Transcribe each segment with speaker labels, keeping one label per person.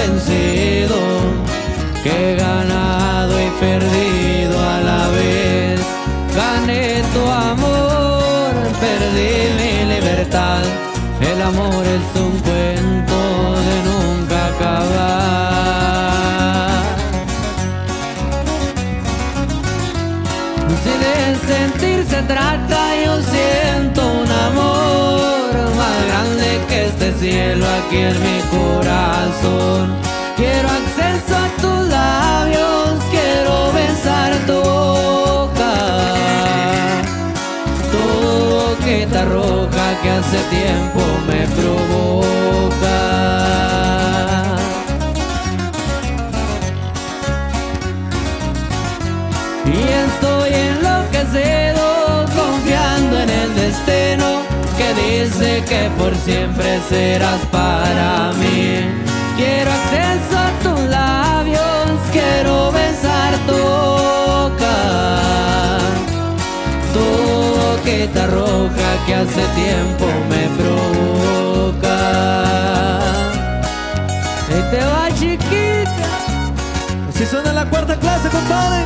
Speaker 1: convencido que he ganado y perdido a la vez. Gané tu amor, perdí mi libertad. El amor es un cuento de nunca acabar. Si de sentir se trata, yo siento un amor más grande que este cielo aquí en mi corazón. Quiero acceso a tus labios, quiero besar tu boca, tu boquita roja que hace tiempo me provoca. Y estoy enloquecido, confiando en el destino que dice que por siempre serás para mí. Quiero acceso a tus labios, quiero besar tu boca, tu boquita roja que hace tiempo me provoca. Ahí te va, chiquita.
Speaker 2: Así suena la cuarta clase, compadre.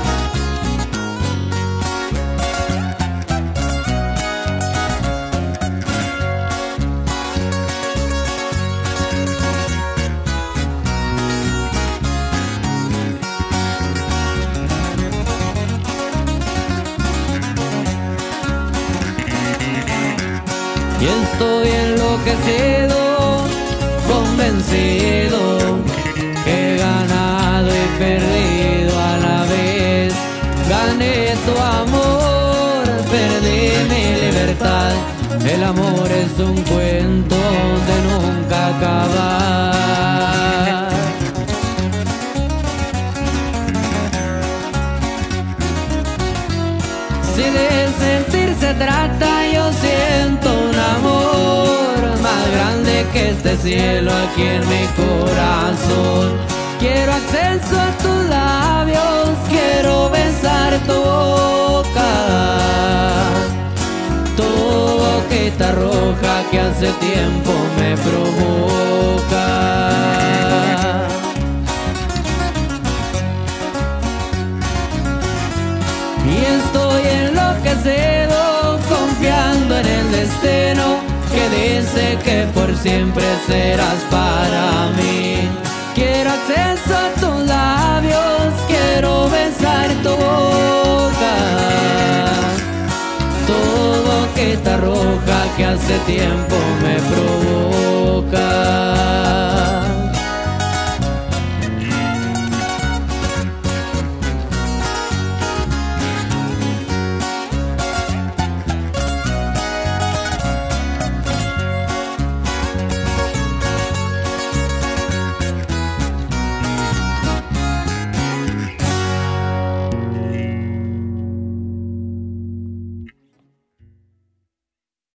Speaker 1: Y estoy enloquecido, convencido que he ganado y perdido a la vez. Gané tu amor, perdí mi libertad. El amor es un cuento de nunca acabar. Si de sentir se trata, yo siento un amor más grande que este cielo aquí en mi corazón. Quiero acceso a tus labios, quiero besar tu boca, tu boquita roja que hace tiempo me provoca. Y estoy enloquecido, confiando en el destino que dice que por siempre serás para mí. Quiero acceso a tus labios, quiero besar tu boca, tu boquita roja que hace tiempo me provoca.